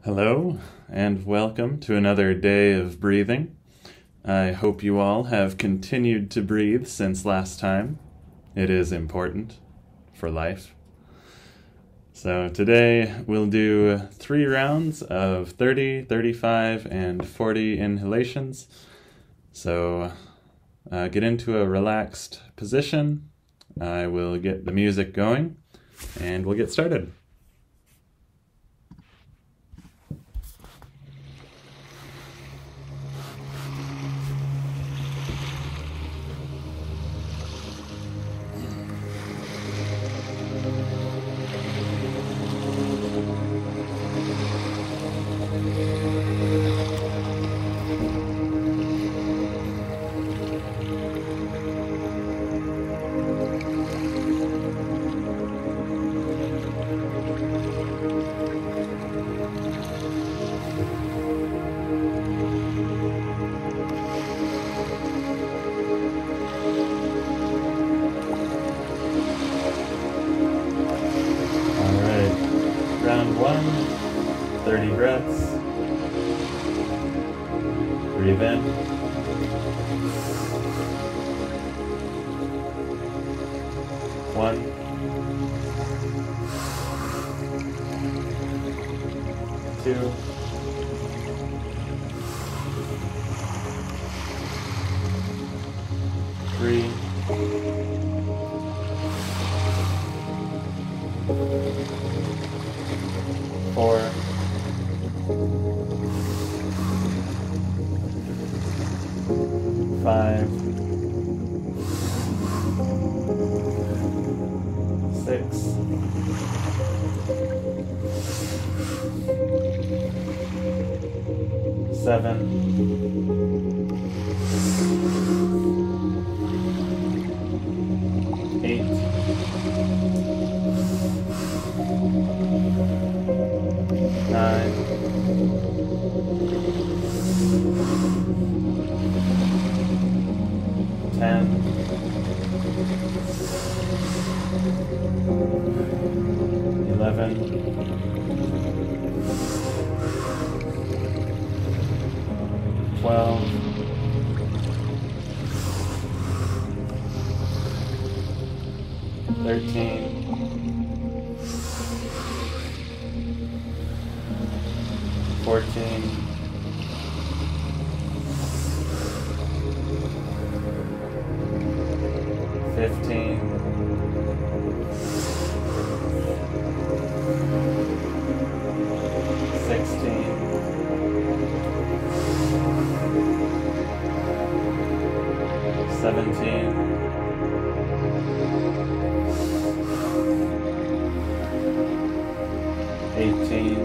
Hello, and welcome to another day of breathing. I hope you all have continued to breathe since last time. It is important for life. So today we'll do 3 rounds of 30, 35, and 40 inhalations. So get into a relaxed position. I will get the music going, and we'll get started. Round 1, 30 breaths. Breathe in. One. Two. Three. 4, 5, 6, 7, 8, 9, 10, 11, 12, 13, 14, 15, 16, 17, 18,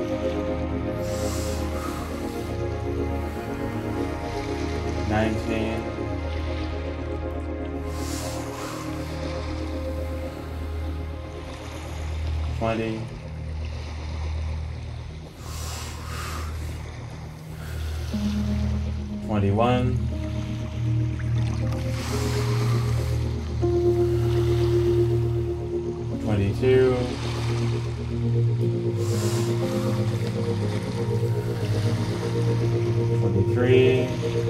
19, 20, 21, 22, 23,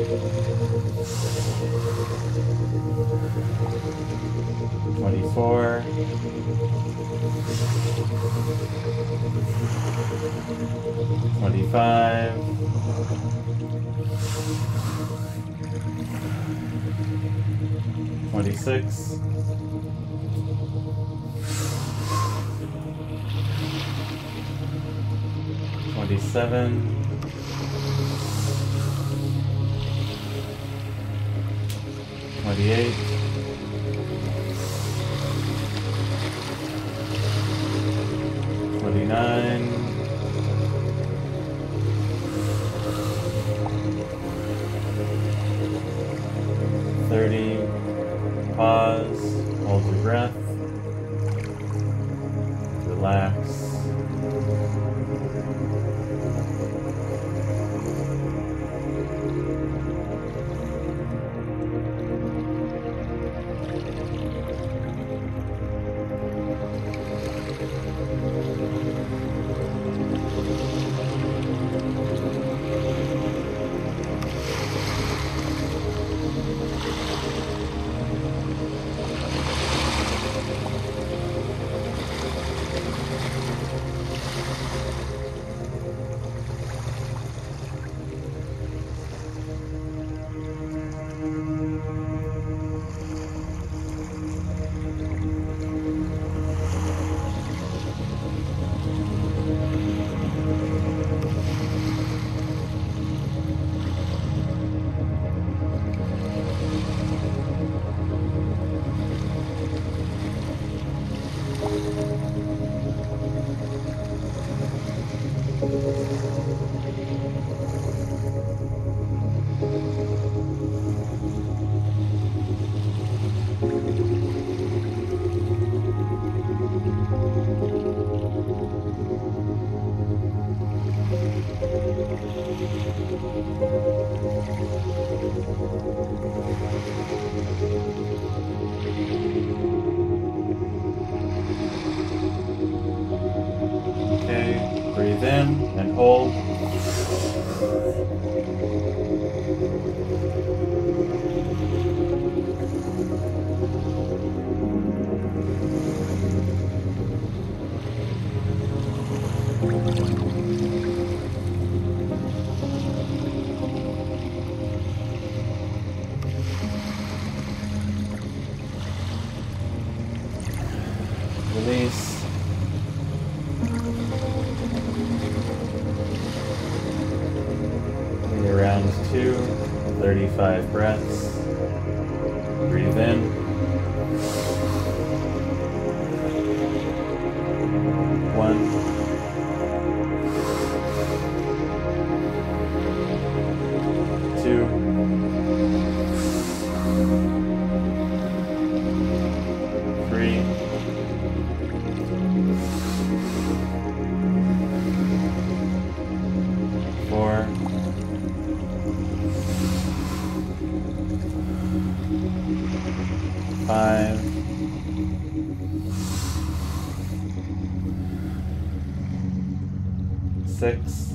24, 25, 26, 27, 28, 29, 30, pause, hold your breath, relax. Okay, breathe in and hold. Release. Round 2, 35 breaths. Breathe in. 1. 2. 3. 4. 5. 6.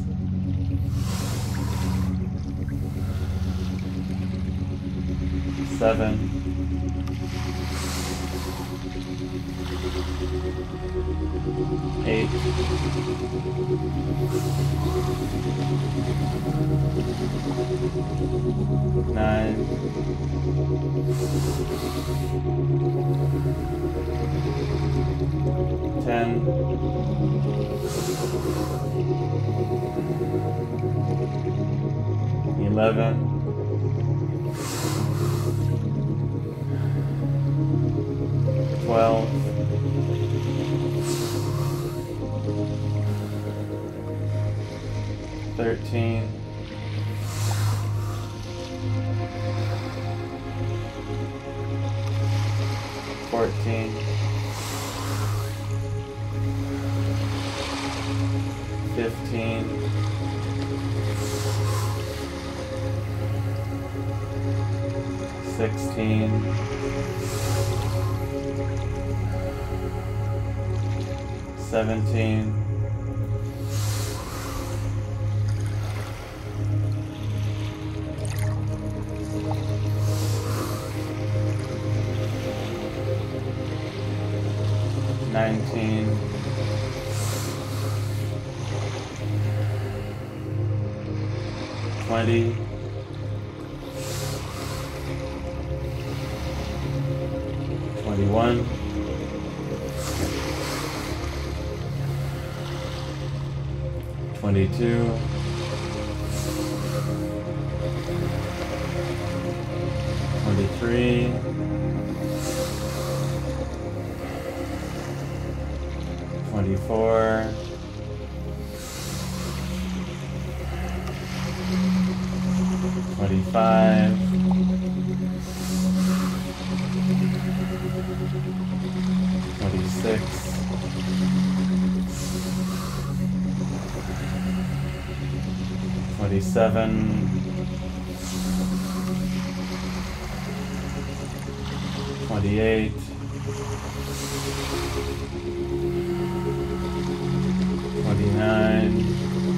7. 8. 9. 10. 11. 12. 13. 14. 15. 16. 17. 19. 20. 21. 22. 23. 24. 25. 26. 27. 28. 29.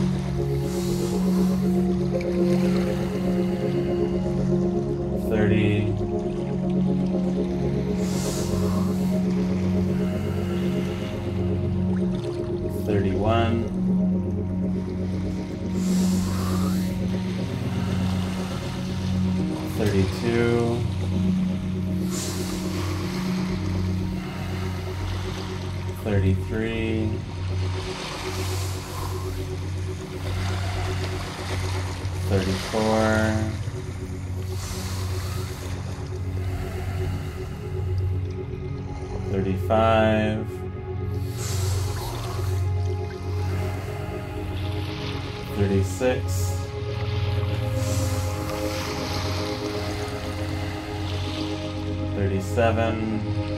30. 31. 32. 33. 34. 35. 36. 37.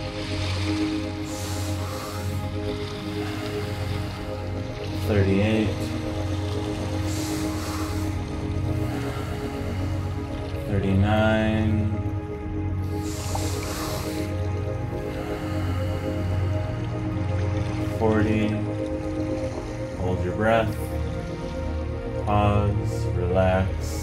38. 39. 40. Hold your breath. Pause, relax.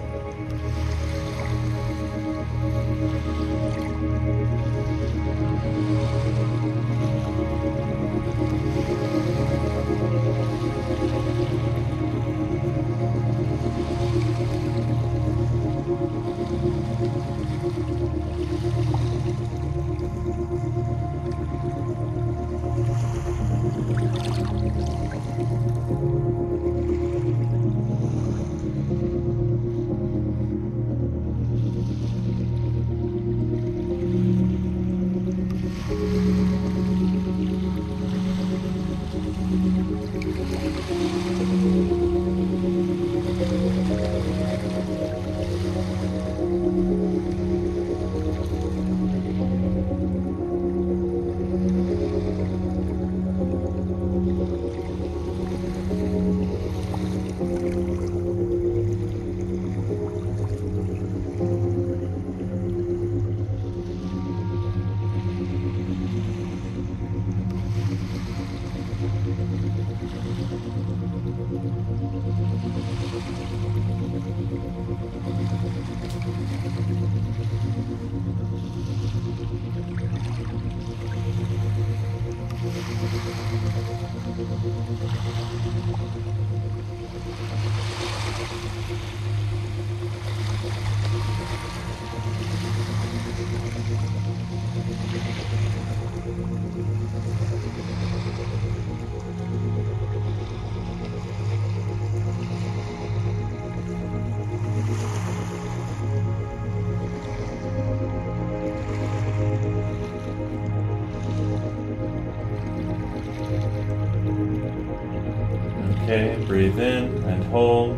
Okay, breathe in and hold.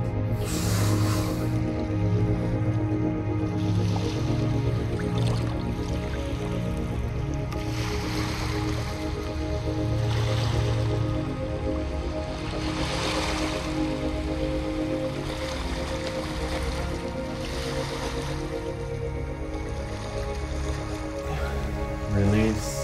Release.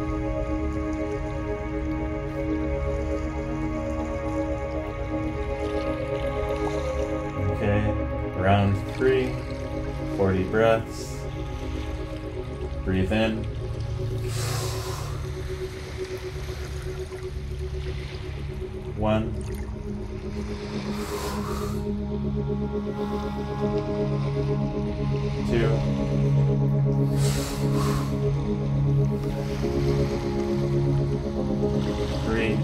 Okay, round 3, 40 breaths. Breathe in. One. Two. Three.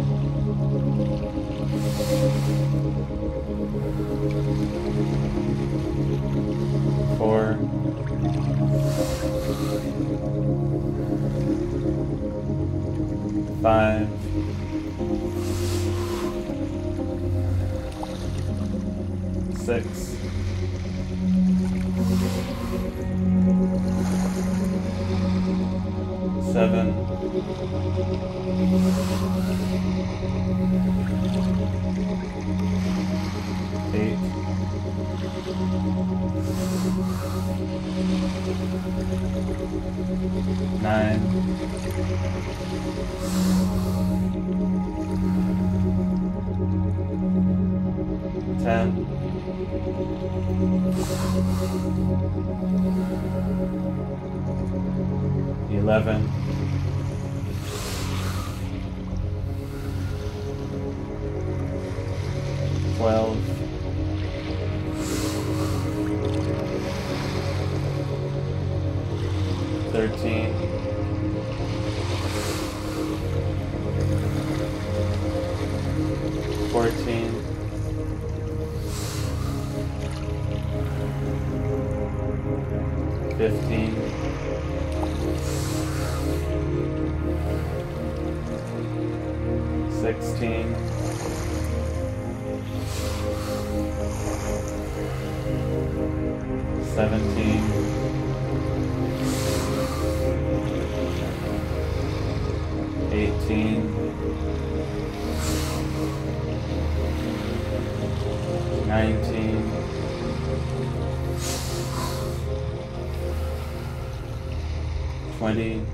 4. 5. 6. 7. 8. 9. 10. 11. 12. 13. 14. 15. 16. 17, 18, 19, 20,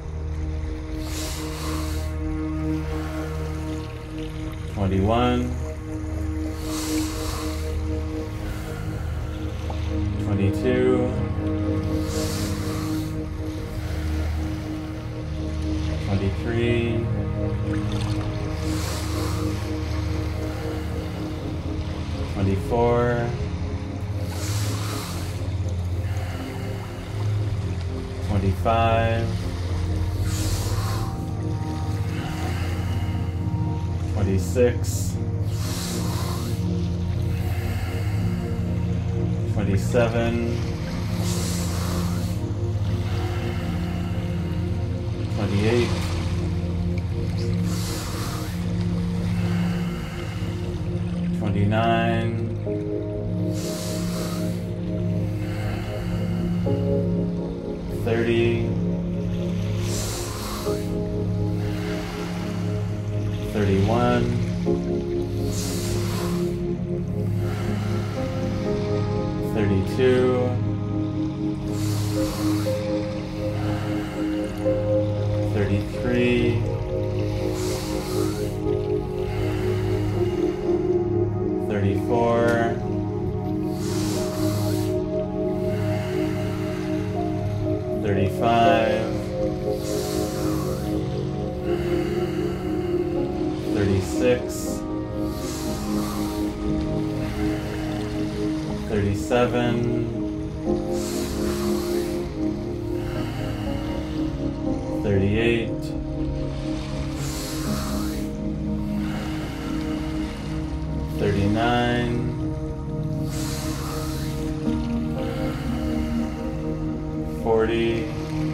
21, 22, 23, 24, 25, 26, 27, 28, 29, 30, 31, 32, 33, 34, 35, 36, 37, 38, 39, 40,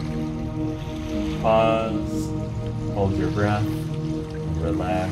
pause, hold your breath, relax.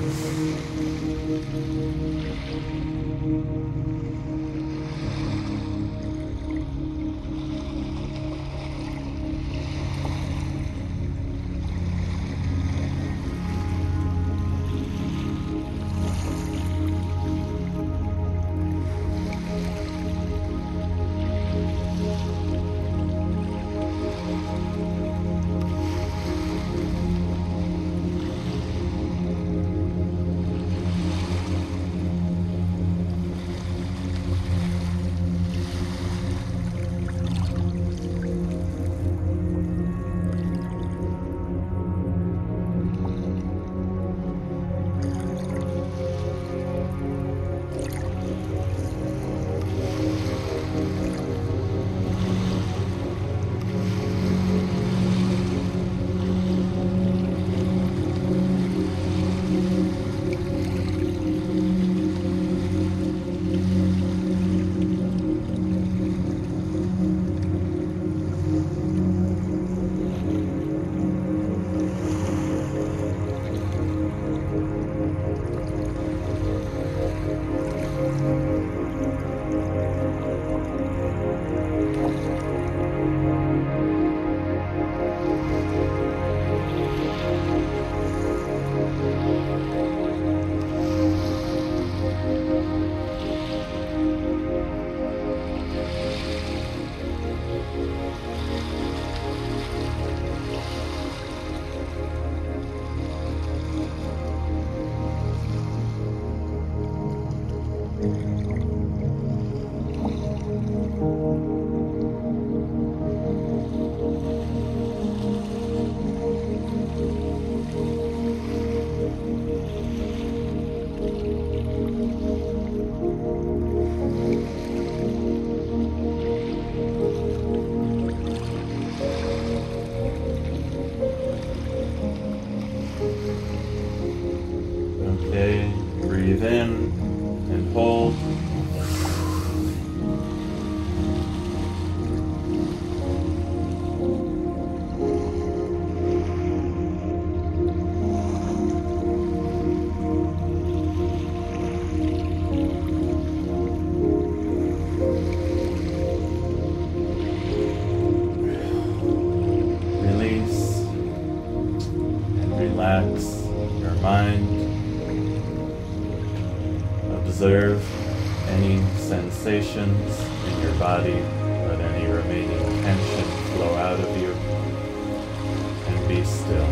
any sensations in your body. Let any remaining tension flow out of you, and be still.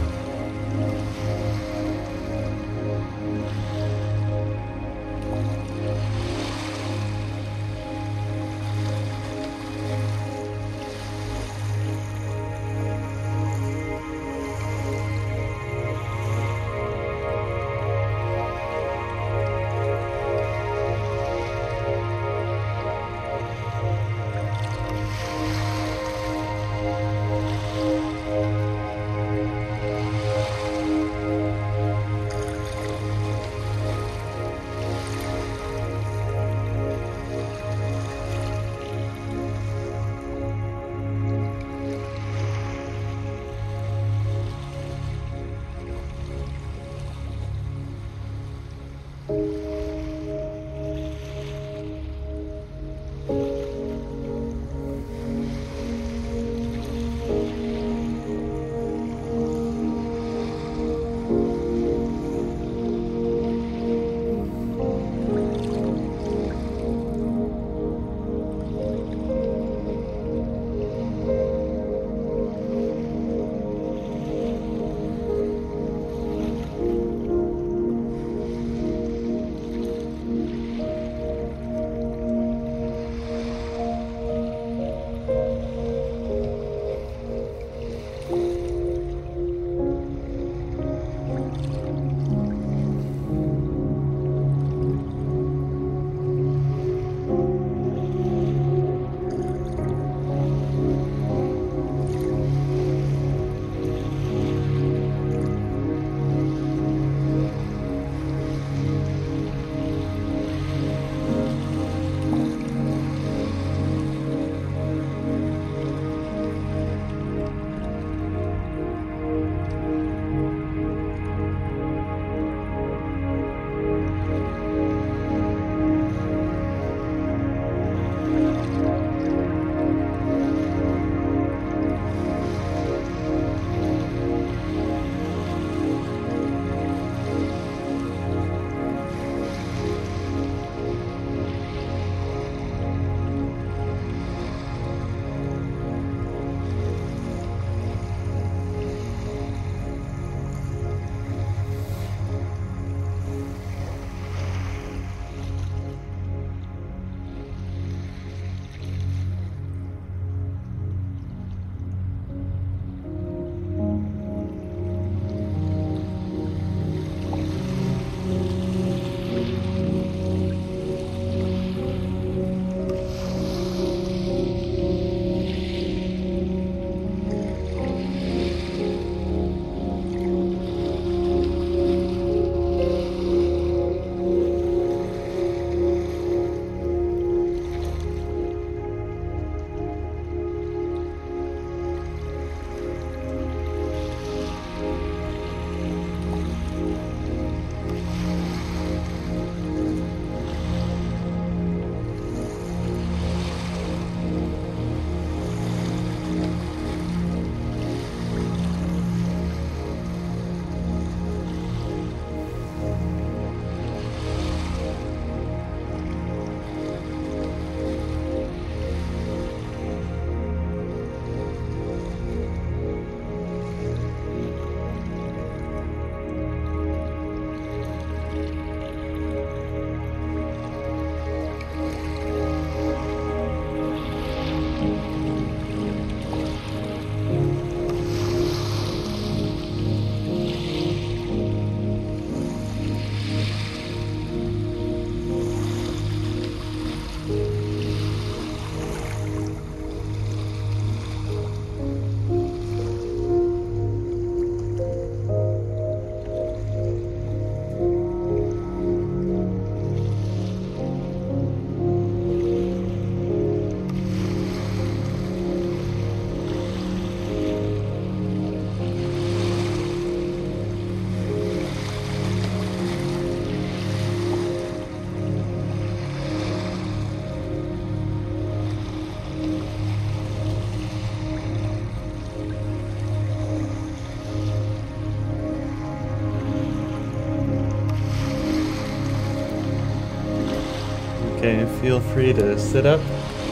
Okay, feel free to sit up.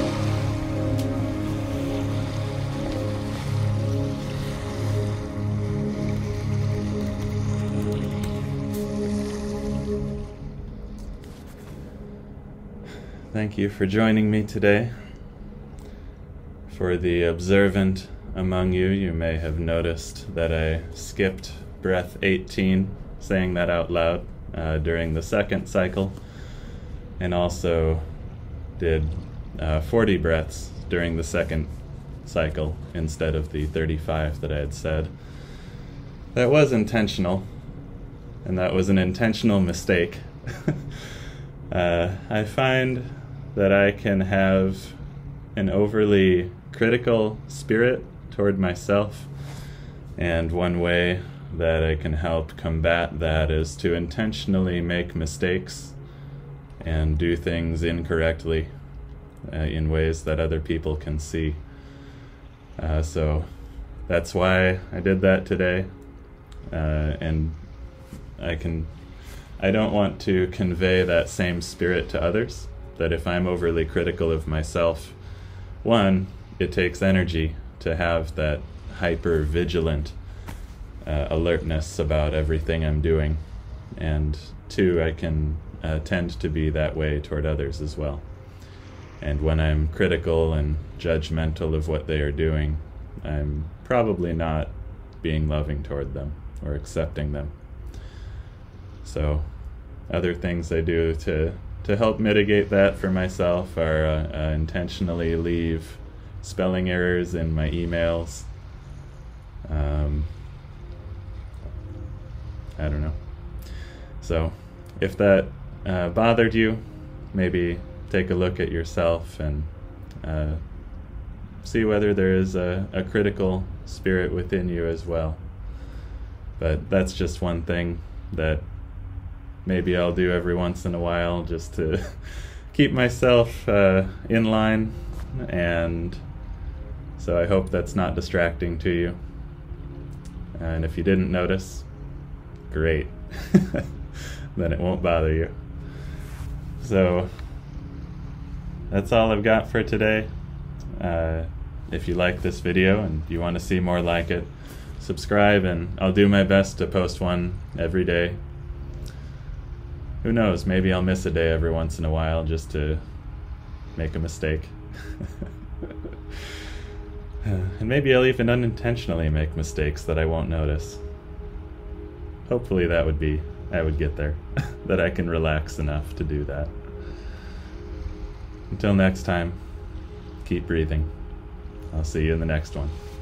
Thank you for joining me today. For the observant among you, you may have noticed that I skipped breath 18, saying that out loud during the second cycle, and also did 40 breaths during the second cycle instead of the 35 that I had said. That was intentional, and that was an intentional mistake. I find that I can have an overly critical spirit toward myself, and one way that I can help combat that is to intentionally make mistakes and do things incorrectly in ways that other people can see. So that's why I did that today, and I don't want to convey that same spirit to others, that if I'm overly critical of myself, one, it takes energy to have that hyper-vigilant alertness about everything I'm doing, and two, I can tend to be that way toward others as well. And when I'm critical and judgmental of what they are doing, I'm probably not being loving toward them or accepting them. So other things I do to help mitigate that for myself are intentionally leave spelling errors in my emails. I don't know. So if that bothered you, maybe take a look at yourself and see whether there is a critical spirit within you as well. But that's just one thing that maybe I'll do every once in a while just to keep myself in line, and so I hope that's not distracting to you. And if you didn't notice, great. Then it won't bother you. So that's all I've got for today. If you like this video and you want to see more like it, subscribe, and I'll do my best to post one every day. Who knows, maybe I'll miss a day every once in a while just to make a mistake. And maybe I'll even unintentionally make mistakes that I won't notice. Hopefully I would get there, that I can relax enough to do that. Until next time, keep breathing. I'll see you in the next one.